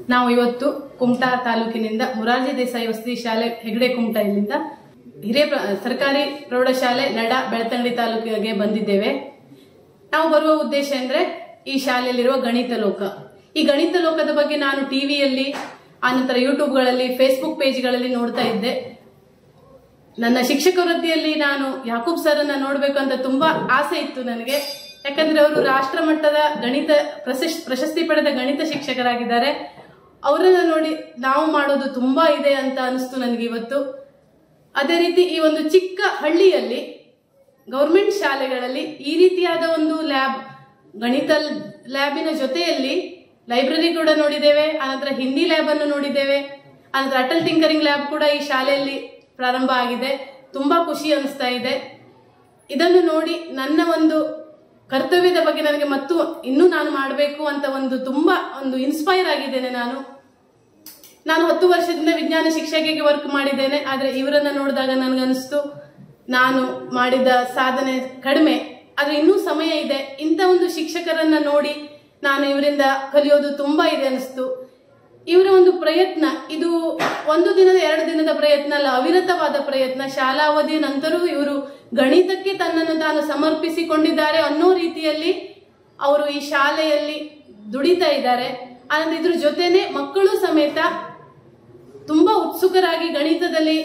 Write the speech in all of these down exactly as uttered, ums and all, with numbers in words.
ನಾವು ಇವತ್ತು ಕುಮಟಾ ತಾಲೂಕಿನಿಂದ ಮೊರಾರ್ಜಿ ದೇಸಾಯಿ ವಸತಿ ಶಾಲೆ ಹೆಗಡೆ ಕುಮಟಾ ಇಲ್ಲಿಂದ ಹಿರಿಯ ಸರ್ಕಾರಿ ಪ್ರೌಢಶಾಲೆ ನಡ ಬೆಳ್ತಂಗಡಿ ತಾಲೂಕಿಗೆ ಬಂದಿದ್ದೇವೆ. ನಾವು ಬರುವ ಉದ್ದೇಶ ಅಂದ್ರೆ ಈ ಶಾಲೆಯಲ್ಲಿರುವ ಗಣಿತ ಲೋಕ. ಈ ಗಣಿತ ಲೋಕದ ಬಗ್ಗೆ ನಾನು ಟಿವಿಯಲ್ಲಿ ಆನಂತರ ಯೂಟ್ಯೂಬ್ಗಳಲ್ಲಿ ಫೇಸ್ಬುಕ್ ಪೇಜ್ಗಳಲ್ಲಿ ನೋಡ್ತಾ ಇದ್ದೆ. ನನ್ನ ಶಿಕ್ಷಕ ವೃತ್ತಿಯಲ್ಲಿ ನಾನು ಯಾಕೂಬ್ ಸರ್ ಅನ್ನ ನೋಡ್ಬೇಕು ಅಂತ ತುಂಬಾ ಆಸೆ ಇತ್ತು ನನಗೆ. ಯಾಕಂದ್ರೆ ಅವರು ರಾಷ್ಟ್ರ ಮಟ್ಟದ ಗಣಿತ ಪ್ರಶಸ್ತಿ ಪಡೆದ ಗಣಿತ ಶಿಕ್ಷಕರಾಗಿದ್ದಾರೆ. ಅವರನ್ನ ನೋಡಿ ನಾವು ಮಾಡೋದು ತುಂಬಾ ಇದೆ ಅಂತ ಅನಿಸ್ತು ನನಗೆ ಇವತ್ತು. ಅದೇ ರೀತಿ ಈ ಒಂದು ಚಿಕ್ಕ ಹಳ್ಳಿಯಲ್ಲಿ ಗೌರ್ಮೆಂಟ್ ಶಾಲೆಗಳಲ್ಲಿ ಈ ರೀತಿಯಾದ ಒಂದು ಲ್ಯಾಬ್, ಗಣಿತ ಲ್ಯಾಬಿನ ಜೊತೆಯಲ್ಲಿ ಲೈಬ್ರರಿ ಕೂಡ ನೋಡಿದ್ದೇವೆ, ಆನಂತರ ಹಿಂದಿ ಲ್ಯಾಬ್ ಅನ್ನು ನೋಡಿದ್ದೇವೆ, ಆನಂತರ ಅಟಲ್ ಟಿಂಕರಿಂಗ್ ಲ್ಯಾಬ್ ಕೂಡ ಈ ಶಾಲೆಯಲ್ಲಿ ಪ್ರಾರಂಭ ಆಗಿದೆ. ತುಂಬಾ ಖುಷಿ ಅನಿಸ್ತಾ ಇದೆ. ಇದನ್ನು ನೋಡಿ ನನ್ನ ಒಂದು ಕರ್ತವ್ಯದ ಬಗ್ಗೆ ನನಗೆ ಮತ್ತು ಇನ್ನೂ ನಾನು ಮಾಡಬೇಕು ಅಂತ ಒಂದು ತುಂಬಾ ಒಂದು ಇನ್ಸ್ಪೈರ್ ಆಗಿದ್ದೇನೆ. ನಾನು ನಾನು ಹತ್ತು ವರ್ಷದಿಂದ ವಿಜ್ಞಾನ ಶಿಕ್ಷಕಿಗೆ ವರ್ಕ್ ಮಾಡಿದ್ದೇನೆ. ಆದ್ರೆ ಇವರನ್ನ ನೋಡಿದಾಗ ನನಗನ್ನಿಸ್ತು ನಾನು ಮಾಡಿದ ಸಾಧನೆ ಕಡಿಮೆ, ಆದ್ರೆ ಇನ್ನೂ ಸಮಯ ಇದೆ. ಇಂಥ ಒಂದು ಶಿಕ್ಷಕರನ್ನ ನೋಡಿ ನಾನು ಇವರಿಂದ ಕಲಿಯೋದು ತುಂಬಾ ಇದೆ ಅನಿಸ್ತು. ಇವರ ಒಂದು ಪ್ರಯತ್ನ ಇದು ಒಂದು ದಿನದ ಎರಡು ದಿನದ ಪ್ರಯತ್ನ ಅಲ್ಲ, ಅವಿರತವಾದ ಪ್ರಯತ್ನ. ಶಾಲಾ ಅವಧಿಯ ನಂತರವೂ ಇವರು ಗಣಿತಕ್ಕೆ ತನ್ನನ್ನು ತಾನು ಸಮರ್ಪಿಸಿಕೊಂಡಿದ್ದಾರೆ ಅನ್ನೋ ರೀತಿಯಲ್ಲಿ ಅವರು ಈ ಶಾಲೆಯಲ್ಲಿ ದುಡಿತಾ ಇದ್ದಾರೆ. ಆನಂತರ ಇದ್ರ ಜೊತೆನೆ ಮಕ್ಕಳು ಸಮೇತ ತುಂಬಾ ಉತ್ಸುಕರಾಗಿ ಗಣಿತದಲ್ಲಿ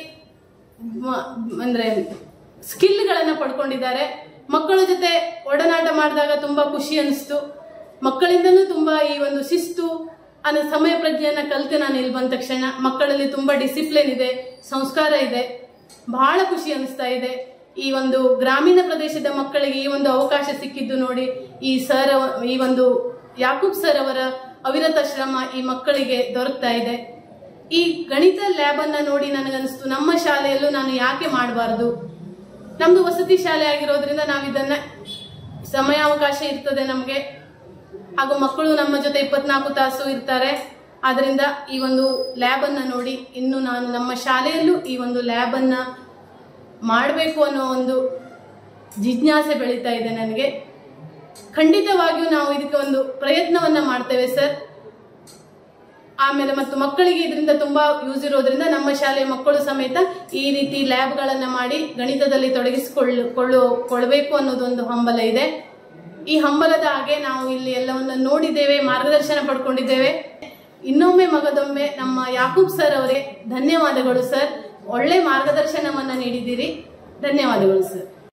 ಅಂದ್ರೆ ಸ್ಕಿಲ್ಗಳನ್ನ ಪಡ್ಕೊಂಡಿದ್ದಾರೆ. ಮಕ್ಕಳ ಜೊತೆ ಒಡನಾಟ ಮಾಡಿದಾಗ ತುಂಬಾ ಖುಷಿ ಅನಿಸ್ತು. ಮಕ್ಕಳಿಂದನೂ ತುಂಬಾ ಈ ಒಂದು ಶಿಸ್ತು ಅನ್ನೋ ಸಮಯ ಪ್ರಜ್ಞೆಯನ್ನ ಕಲಿತೆ ನಾನು ಇಲ್ಲಿ ಬಂದ ತಕ್ಷಣ. ಮಕ್ಕಳಲ್ಲಿ ತುಂಬಾ ಡಿಸಿಪ್ಲಿನ್ ಇದೆ, ಸಂಸ್ಕಾರ ಇದೆ. ಬಹಳ ಖುಷಿ ಅನಿಸ್ತಾ ಇದೆ. ಈ ಒಂದು ಗ್ರಾಮೀಣ ಪ್ರದೇಶದ ಮಕ್ಕಳಿಗೆ ಈ ಒಂದು ಅವಕಾಶ ಸಿಕ್ಕಿದ್ದು ನೋಡಿ ಈ ಸರ್, ಈ ಒಂದು ಯಾಕೂಬ್ ಸರ್ ಅವರ ಅವಿರತ ಶ್ರಮ ಈ ಮಕ್ಕಳಿಗೆ ದೊರಕ್ತಾ ಇದೆ. ಈ ಗಣಿತ ಲ್ಯಾಬ್ ಅನ್ನ ನೋಡಿ ನನಗನ್ನಿಸ್ತು ನಮ್ಮ ಶಾಲೆಯಲ್ಲೂ ನಾನು ಯಾಕೆ ಮಾಡಬಾರದು. ನಮ್ದು ವಸತಿ ಶಾಲೆ ಆಗಿರೋದ್ರಿಂದ ನಾವು ಇದನ್ನ ಸಮಯಾವಕಾಶ ಇರ್ತದೆ ನಮ್ಗೆ, ಹಾಗೂ ಮಕ್ಕಳು ನಮ್ಮ ಜೊತೆ ಇಪ್ಪತ್ನಾಲ್ಕು ತಾಸು ಇರ್ತಾರೆ. ಆದ್ರಿಂದ ಈ ಒಂದು ಲ್ಯಾಬ್ ಅನ್ನ ನೋಡಿ ಇನ್ನು ನಾನು ನಮ್ಮ ಶಾಲೆಯಲ್ಲೂ ಈ ಒಂದು ಲ್ಯಾಬ್ ಅನ್ನ ಮಾಡಬೇಕು ಅನ್ನೋ ಒಂದು ಜಿಜ್ಞಾಸೆ ಬೆಳೀತಾ ಇದೆ ನನಗೆ. ಖಂಡಿತವಾಗಿಯೂ ನಾವು ಇದಕ್ಕೆ ಒಂದು ಪ್ರಯತ್ನವನ್ನ ಮಾಡ್ತೇವೆ ಸರ್. ಆಮೇಲೆ ಮತ್ತು ಮಕ್ಕಳಿಗೆ ಇದರಿಂದ ತುಂಬಾ ಯೂಸ್ ಇರೋದ್ರಿಂದ ನಮ್ಮ ಶಾಲೆಯ ಮಕ್ಕಳು ಸಮೇತ ಈ ರೀತಿ ಲ್ಯಾಬ್ ಗಳನ್ನ ಮಾಡಿ ಗಣಿತದಲ್ಲಿ ತೊಡಗಿಸಿಕೊಳ್ಳ ಕೊಳ್ಬೇಕು ಅನ್ನೋದೊಂದು ಹಂಬಲ ಇದೆ. ಈ ಹಂಬಲದ ಹಾಗೆ ನಾವು ಇಲ್ಲಿ ಎಲ್ಲವನ್ನ ನೋಡಿದ್ದೇವೆ, ಮಾರ್ಗದರ್ಶನ ಪಡ್ಕೊಂಡಿದ್ದೇವೆ. ಇನ್ನೊಮ್ಮೆ ಮಗದೊಮ್ಮೆ ನಮ್ಮ ಯಾಕೂಬ್ ಸರ್ ಅವರೇ ಧನ್ಯವಾದಗಳು ಸರ್. ಒಳ್ಳೆ ಮಾರ್ಗದರ್ಶನವನ್ನ ನೀಡಿದ್ದೀರಿ. ಧನ್ಯವಾದಗಳು ಸರ್.